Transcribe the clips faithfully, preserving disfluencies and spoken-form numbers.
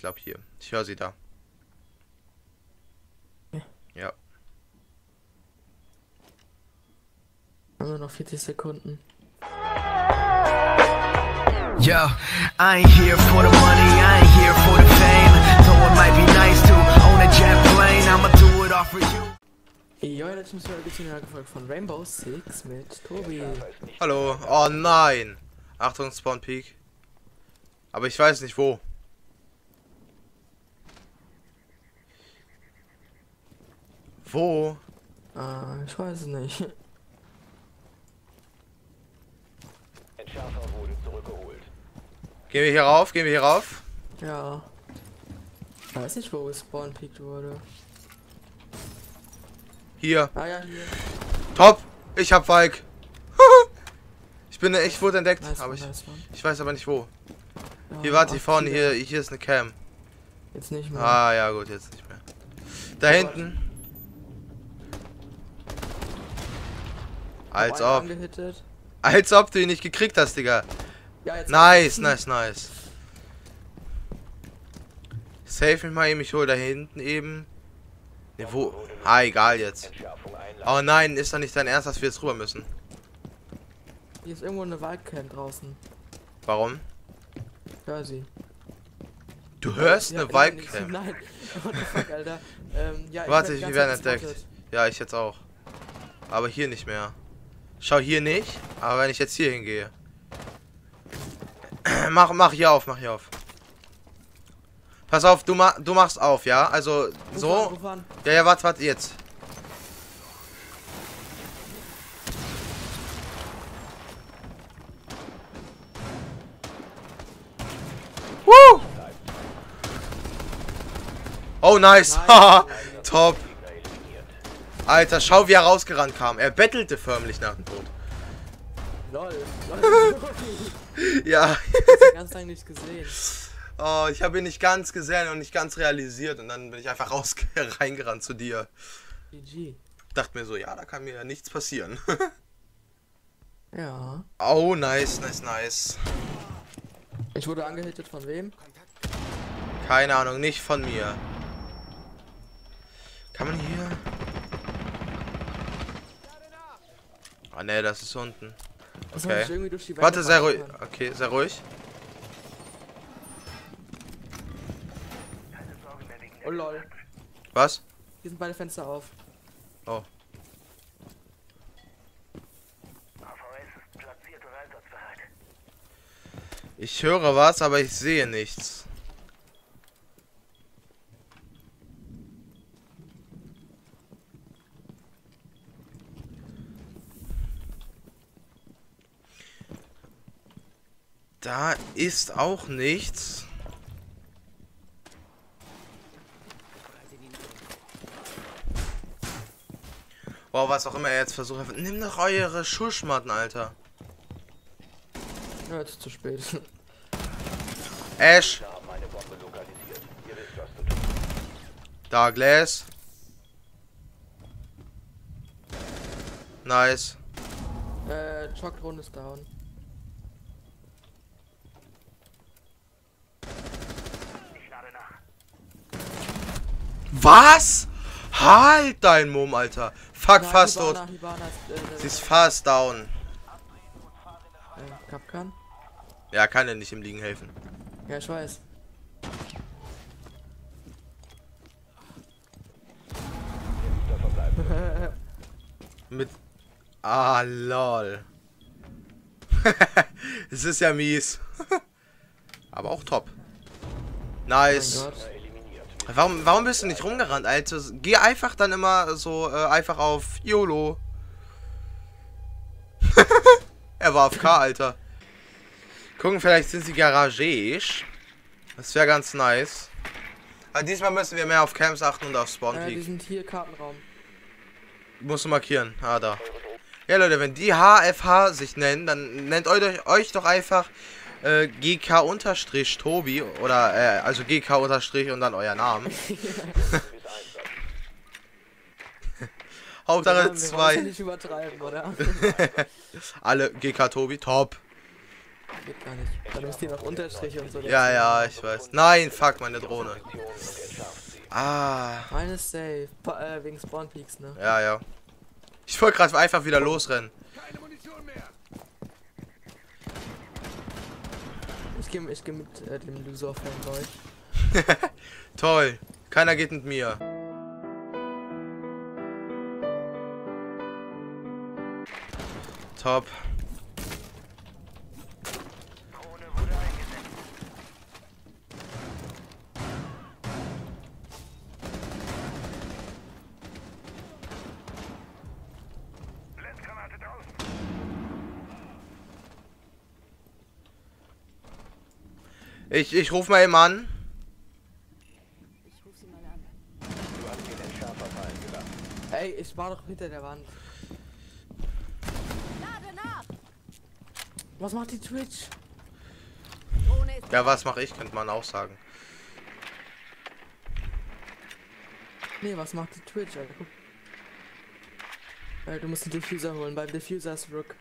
glaube hier. Ich höre sie da. Ja. Ja. Nur noch vierzig Sekunden. Yo, I ain't here for the money, I ain't here for the fame. Though it might be nice to own a jet plane, I'ma do it all for you. Jo, jetzt müssen wir ein bisschen gefolgt von Rainbow Six mit Tobi. Hallo. Oh nein. Achtung, Spawn Peak. Aber ich weiß nicht wo. Wo? Ah, ich weiß es nicht. Entschärfer wurde zurückgeholt. Gehen wir hier rauf? Gehen wir hier rauf? Ja. Ich weiß nicht, wo Spawn picked wurde. Hier. Ah ja, hier. Top. Ich hab Falk. Ich bin, ich wurde entdeckt, Nice aber one, ich, nice one. ich weiß aber nicht wo. Ja, Hier, warte, hier ach, vorne, hier, hier ist eine Cam. Jetzt nicht mehr. Ah, ja, gut, jetzt nicht mehr. Da hinten. Als Hab einen ob. angehittet. Als ob du ihn nicht gekriegt hast, Digga. Ja, jetzt Nice, nice, nice. Save mich mal eben, ich hol da hinten eben. Ne, wo? Ah, egal jetzt. Entschärfung einleiten. Oh nein, ist doch nicht dein Ernst, dass wir jetzt rüber müssen. Hier ist irgendwo eine Waldcam draußen. Warum? Hör sie. Du hörst Ja, eine ja, Waldcam. Nein. What the fuck, Alter. Ähm, ja, ich Warte, werd die wir ganze werden Zeit entdeckt. gespottet. Ja, ich jetzt auch. Aber hier nicht mehr. Schau hier nicht, aber wenn ich jetzt hier hingehe. Mach, mach hier auf, mach hier auf. Pass auf, du, ma du machst auf, ja? Also, Ruf an, so. ruf an. Ja, ja, warte, warte, jetzt. Woo! Oh, nice. Haha, top. Alter, schau, wie er rausgerannt kam. Er bettelte förmlich nach dem Tod. Lol. Lol. Ja. Ich ganz lange nicht gesehen. Oh, ich habe ihn nicht ganz gesehen und nicht ganz realisiert. Und dann bin ich einfach raus reingerannt zu dir. G G. Dachte mir so, ja, da kann mir ja nichts passieren. Ja. Oh, nice, nice, nice. Ich wurde angehittet von wem? Keine Ahnung, nicht von mir. Kann man hier... Ah, ne, das ist unten. Das hab ich Okay. irgendwie durch die Wände Warte, sehr machen ruhig. können. Okay, sehr ruhig. Oh lol. Was? Hier sind beide Fenster auf. Oh. A V S ist platziert und einsatzbereit. Ich höre was, aber ich sehe nichts. Da ist auch nichts. Wow, was auch immer er jetzt versucht. Nimm doch eure Schussmatten, Alter. Ja, jetzt ist zu spät. Ash, Wir haben eine Bombe lokalisiert. Ihr wisst, was zu tun. da Glass. Nice. äh, Chockrun ist down. Ich lade nach. Was? Halt dein Mumm, Alter. Fuck, Nein, fast Hibana, tot. Hibana ist, äh, Sie ist fast down. äh, Kapkan? Ja, kann ja nicht im Liegen helfen. Ja, ich weiß. Der Verbleib. Mit... Ah, lol. Es ist ja mies. Aber auch top. Nice. Mein Gott. Eliminiert. Warum, warum bist du nicht rumgerannt, Alter? Geh einfach dann immer so äh, einfach auf YOLO. Er war auf K, Alter. Gucken, vielleicht sind sie garageisch. Das wäre ganz nice. Aber diesmal müssen wir mehr auf Camps achten und auf Spawn Äh, die Peak. sind hier Kartenraum. Musst du markieren. Ah, da. Ja, Leute, wenn die H F H sich nennen, dann nennt euch, euch doch einfach äh, G K-Tobi oder äh, also G K- und dann euer Namen. Hauptsache Wir wollen ja zwei. nicht übertreiben, oder? Alle G K Tobi, top. Geht gar nicht. Dann müsst ihr noch Unterstriche und so. Ja, ja, ich weiß. Nein, fuck, meine Drohne. Ah. Meine ist safe. Pa äh, wegen Spawn Peaks, ne? Ja, ja. Ich wollte gerade einfach wieder losrennen. Ich gehe ich geh mit äh, dem Loser-Fanboy. Toll. Keiner geht mit mir. Top. Drohne wurde eingesetzt. Blendgranate draußen. Ich, ich ruf mal eben an. Ey, ich war doch hinter der Wand. Was macht die Twitch? Ja, was mache ich, könnte man auch sagen. Nee, was macht die Twitch? Alter, guck. Äh, du musst den Diffuser holen. Beim Diffuser ist Rook.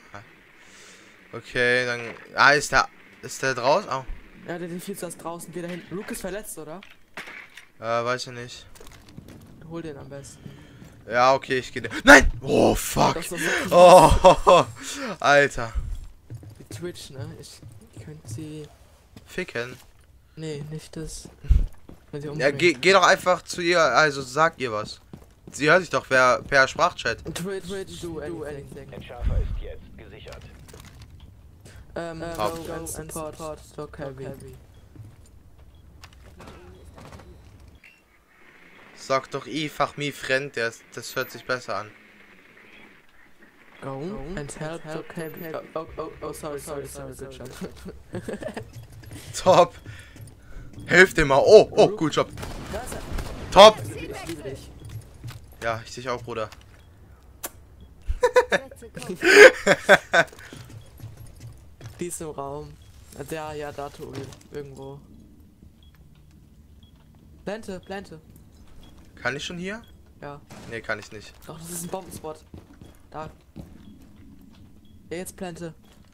Okay, dann... Ah, ist der... Ist der draußen? Oh. Ja, der Diffuser ist draußen. Geh da hinten. Rook ist verletzt, oder? Äh, weiß ich nicht. Hol den am besten. Ja, okay, ich gehe... Nein! Oh, fuck! Das ist wirklich Oh, Alter. die Twitch, ne? Ich könnte sie... Ficken. Nee, nicht das. Wenn sie Ja, umbringen. geh, geh doch einfach zu ihr, also sag ihr was. Sie hört sich doch per, per Sprachchat. Twitch, Twitch, do anything. Entschärfer ist jetzt gesichert. Ähm, um, Top. go, go and support, support stock heavy. heavy. Sag doch einfach mi friend, das, das hört sich besser an. Go, go and help, help, help, help. Oh, oh, oh, oh, sorry, sorry, sorry, good job. Top. Hilf dir mal. Oh, oh, gut Job. Da ist er. Top. Ich liebe dich. Ja, ich dich auch, Bruder. Die ist im Raum. Der, ja, da, Tobi. Irgendwo. Plante, Plante. Kann ich schon hier? Ja. Nee, kann ich nicht. Doch, das ist ein Bombenspot. Da. Ja, jetzt Plante.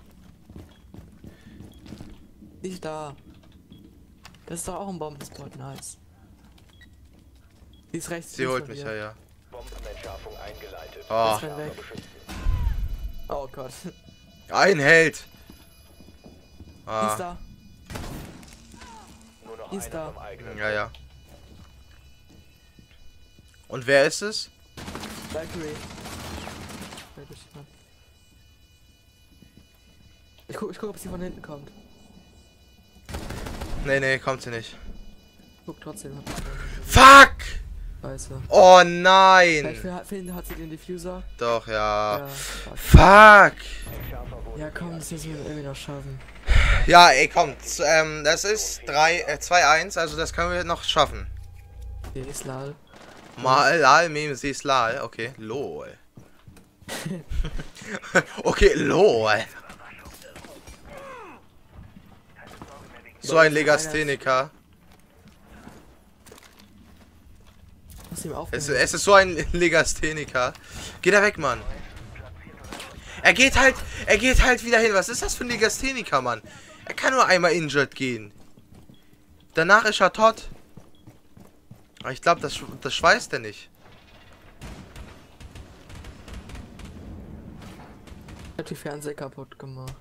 Nicht da. Das ist doch auch ein Bombenspot, nice. Die ist rechts. Sie links holt von mich, dir. ja, ja. Bombenentschärfung eingeleitet. Oh, Jetzt renn weg. Oh Gott. ein Held. Die ist Ah, da. Nur noch Die ist einer da. vom eigenen. ja, ja. Und wer ist es? Valkyrie. Valkyrie. Ich guck, ich guck, ob sie von hinten kommt. Nee, nee, kommt sie nicht. Guck trotzdem. Fuck! Scheiße. Oh Vielleicht nein! für, für ihn hat sie den Diffuser. Doch, ja. Ja, fuck. Fuck! Ja, komm, das müssen wir irgendwie noch schaffen. Ja, ey, komm. z- Ähm, das ist drei, äh, zwei eins, also das können wir noch schaffen. Die ist lal. Mal, lal, mem, sie ist lal. Okay, lol. Okay, lol. So ein Legastheniker. Muss ihm Es, aufnehmen. es ist so ein Legastheniker. Geh da weg, Mann. Er geht halt, er geht halt wieder hin. Was ist das für ein Legastheniker, Mann? Er kann nur einmal injured gehen. Danach ist er tot. Aber ich glaube, das, das schweißt er nicht. Ich hab die Fernseher kaputt gemacht.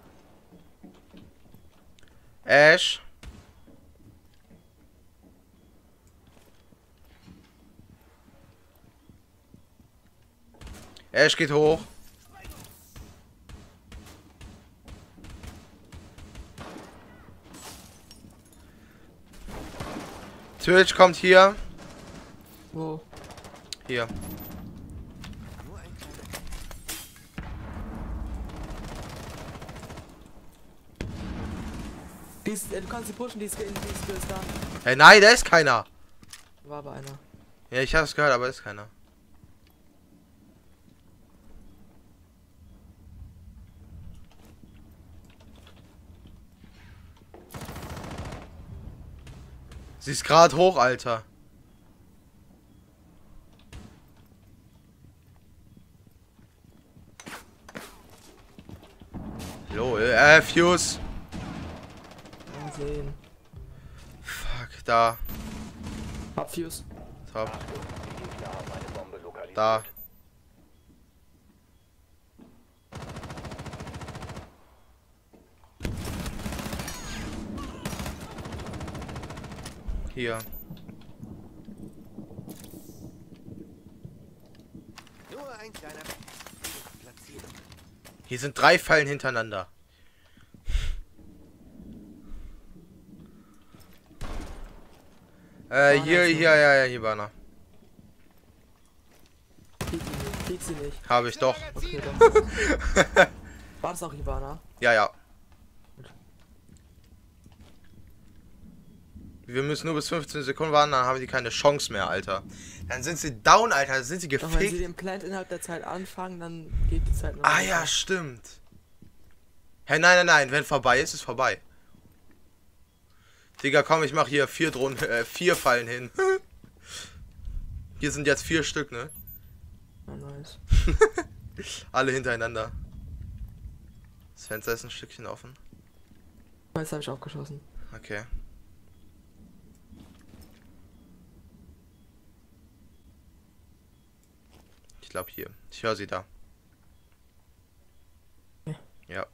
Ash. Ash geht hoch. Twitch kommt hier. Wo? Hier. Die ist, äh, du kannst sie pushen, die ist, die ist, die ist da. Hey, nein, da ist keiner. War aber einer. Ja, ich habe es gehört, aber ist keiner. Sie ist gerade hoch, Alter. Lol, Äh, Fuse. Mal sehen. Fuck, da. Hab Fuse. Top. Die Gegner haben eine Bombe lokalisiert. Da. Hier. Nur ein kleiner platziert. Hier sind drei Fallen hintereinander. Äh, hier, hier, ja, ja, hier war einer. Krieg sie nicht. Krieg sie nicht. Habe ich doch. Okay, dann. War das auch Ivana? Ja, ja. Wir müssen nur bis fünfzehn Sekunden warten, dann haben die keine Chance mehr, Alter. Dann sind sie down, Alter. Dann sind sie Doch wenn sie gefickt. den Plant innerhalb der Zeit anfangen, dann geht die Zeit noch. Ah weiter. ja, stimmt. Hä, nein, nein, nein. Wenn vorbei ist, ist vorbei. Digga, komm, ich mach hier vier Drohnen, äh, vier Fallen hin. Hier sind jetzt vier Stück, ne? Ja, nice. Alle hintereinander. Das Fenster ist ein Stückchen offen. Meist habe ich auch geschossen. Okay. Ich glaube hier. Ich höre sie da. Ja. Ja.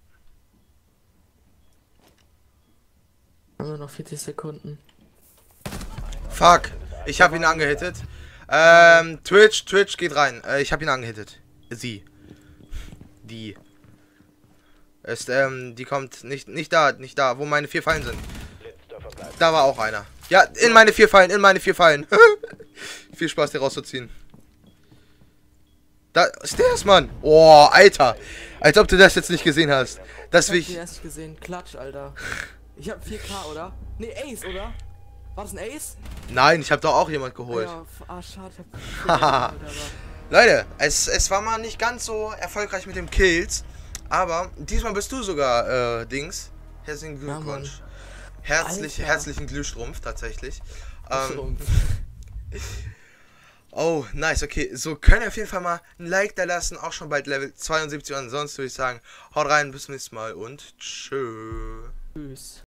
Haben wir noch vierzig Sekunden. Fuck. Ich habe ihn angehittet. Ähm, Twitch, Twitch geht rein. Äh, ich habe ihn angehittet. Sie. Die. Ist, ähm, die kommt nicht, nicht da, nicht da, wo meine vier Fallen sind. Letzter Verbleib. Da war auch einer. Ja, in meine vier Fallen, in meine vier Fallen. Viel Spaß, die rauszuziehen. Da ist der, Mann. Oh, Alter. Als ob du das jetzt nicht gesehen hast. Das Ich will hab die ich. erst gesehen. Klatsch, Alter. Ich hab vier K, oder? Nee, Ace, oder? War das ein Ace? Nein, ich habe doch auch jemand geholt. Ja, f- ah, schade. Ich Haha. hab vier K, Leute, es, es war mal nicht ganz so erfolgreich mit dem Kills. Aber diesmal bist du sogar, äh, Dings. Herzlichen Ja, Glückwunsch. Herzlich, Alter. herzlichen Glühstrumpf, tatsächlich. aber- Ähm, Strumpf. oh, nice, okay. So, könnt ihr auf jeden Fall mal ein Like da lassen. Auch schon bald Level zweiundsiebzig. Und ansonsten würde ich sagen, haut rein, bis zum nächsten Mal und tschö. Tschüss.